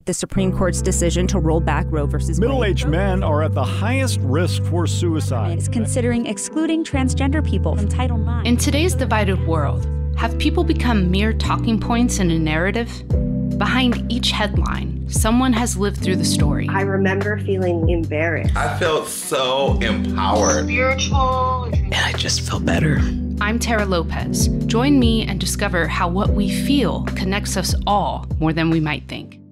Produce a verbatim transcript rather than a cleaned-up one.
The Supreme Court's decision to roll back Roe versus Wade. Middle-aged men are at the highest risk for suicide. Is considering excluding transgender people from Title nine. In today's divided world, have people become mere talking points in a narrative? Behind each headline, someone has lived through the story. I remember feeling embarrassed. I felt so empowered. Spiritual. And I just felt better. I'm Terra Lopez. Join me and discover how what we feel connects us all more than we might think.